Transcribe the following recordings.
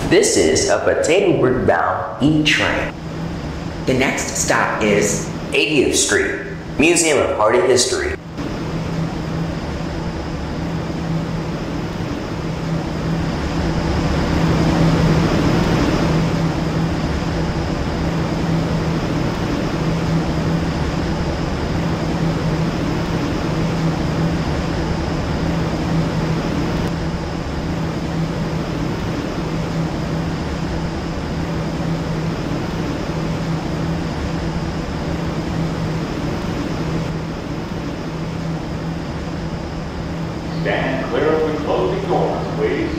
This is a Potatoburg-bound E train. The next stop is 80th Street, Museum of Hardy History. Stand clear of the closing doors, please.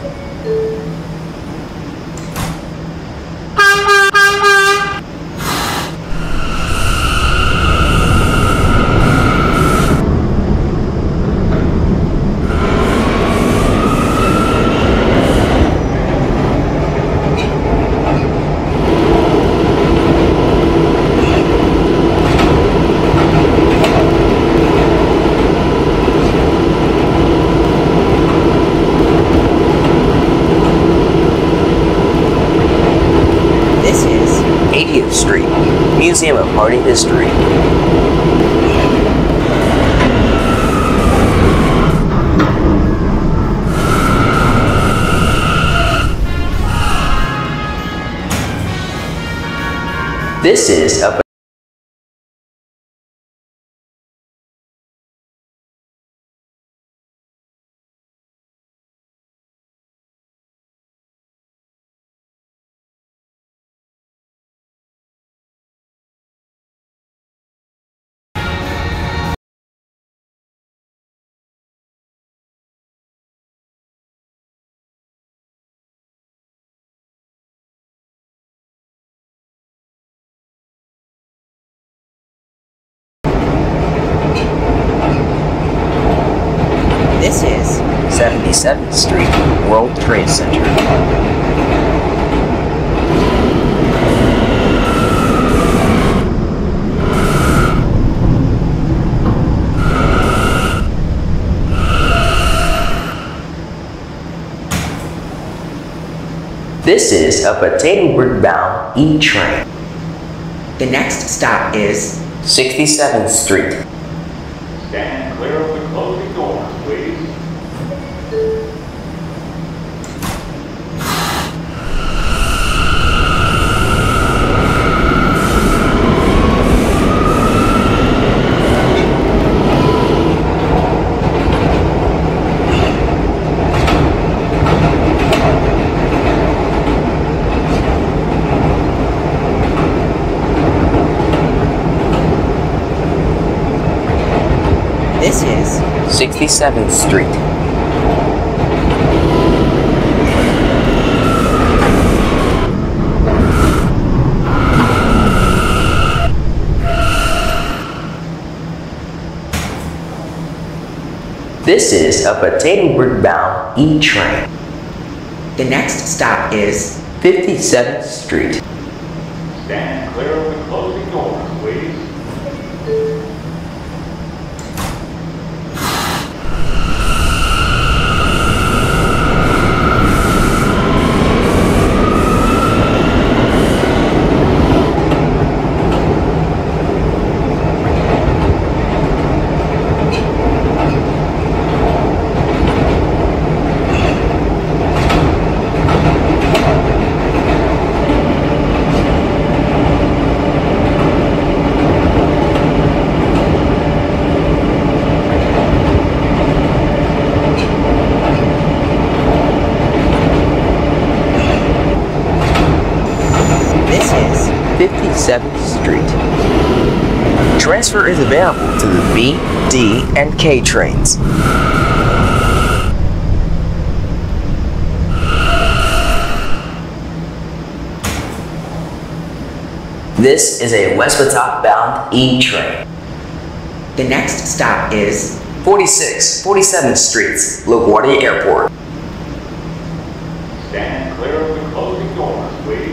This is 80th Street, Museum of Hardy History. This is a This is 77th Street, World Trade Center. This is a Potatoburg-bound E train. the next stop is 67th Street. Stand clear of the closing doors, please. This is 67th Street. This is a Potatoburg-bound E train. the next stop is 57th Street. Stand clear of the closing doors, please. This is 57th Street. Transfer is available to the B, D, and K trains. This is a West Patapsco-bound E train. the next stop is 47th Streets, LaGuardia Airport. Stand clear of the closing doors, please.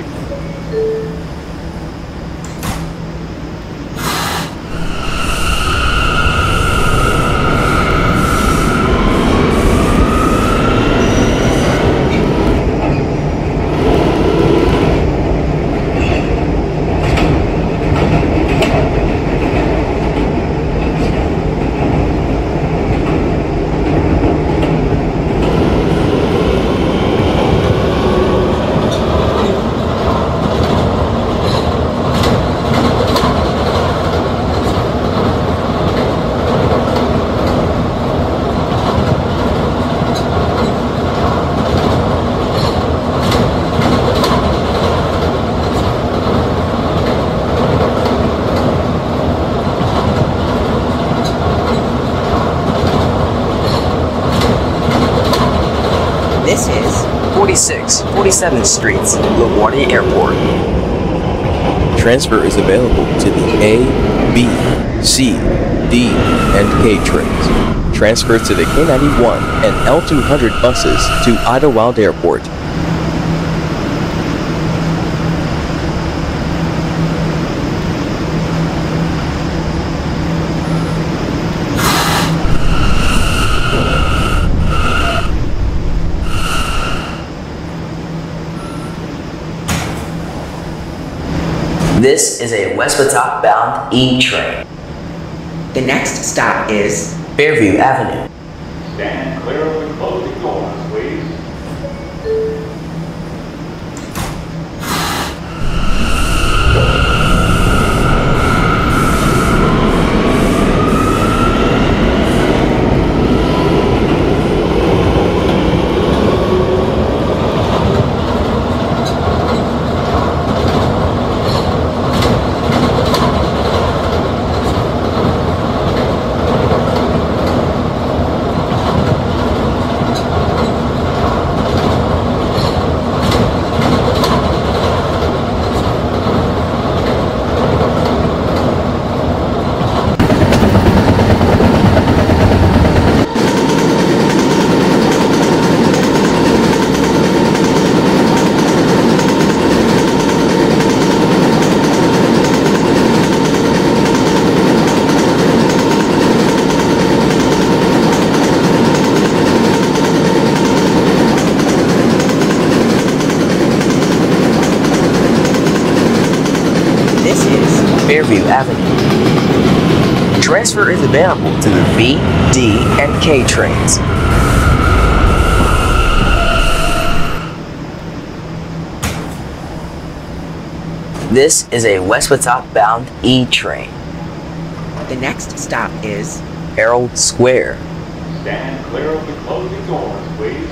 This is 46, 47th Streets, LaGuardia Airport. Transfer is available to the A, B, C, D, and K trains. Transfer to the K91 and L200 buses to Idlewild Airport. This is a West Patap bound E train. the next stop is Fairview Avenue. Stand clear of the closing doors, please. this is Fairview Avenue. Transfer is available to the B, D, and K trains. This is a West Patap bound E train. the next stop is Herald Square. Stand clear of the closing doors, please.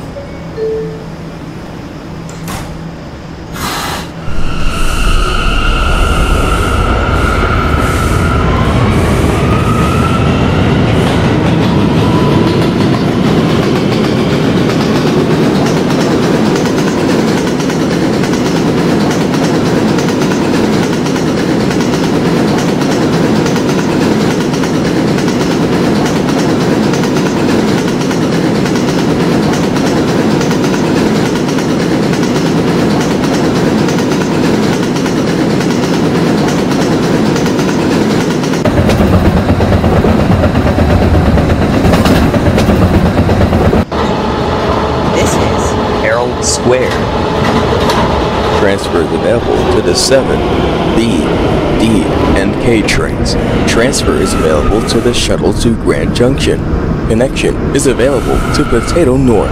this is Herald Square. Transfer is available to the 7, B, D, and K trains. Transfer is available to the shuttle to Grand Junction. Connection is available to Potato North.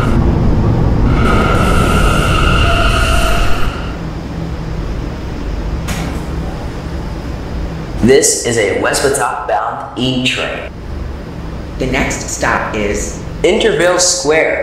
This is a West Patap bound E train. the next stop is Interville Square.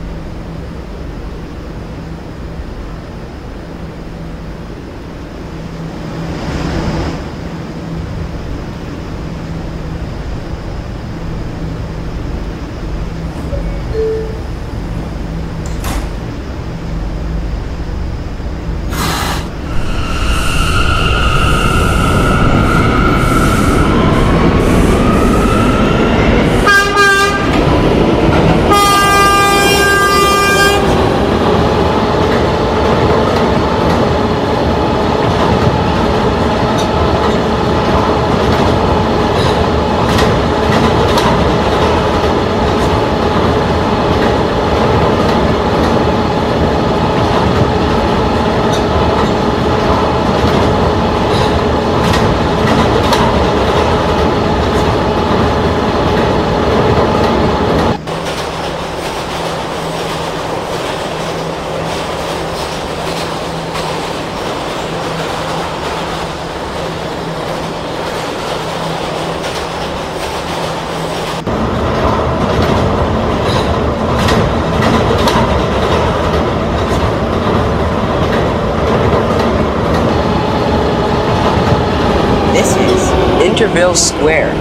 this is Interville Square.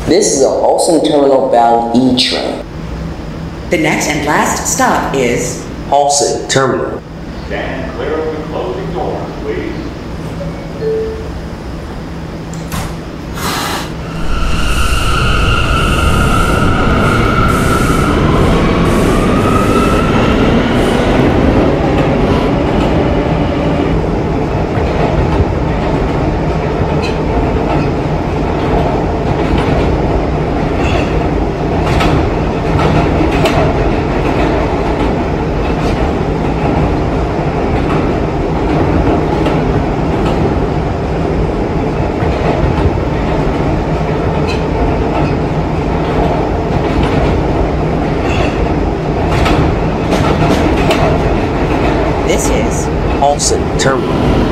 This is a Olsen Terminal bound E train. The next and last stop is Halson Terminal. Stand clear of the closing doors, please. this is Halson Terminal.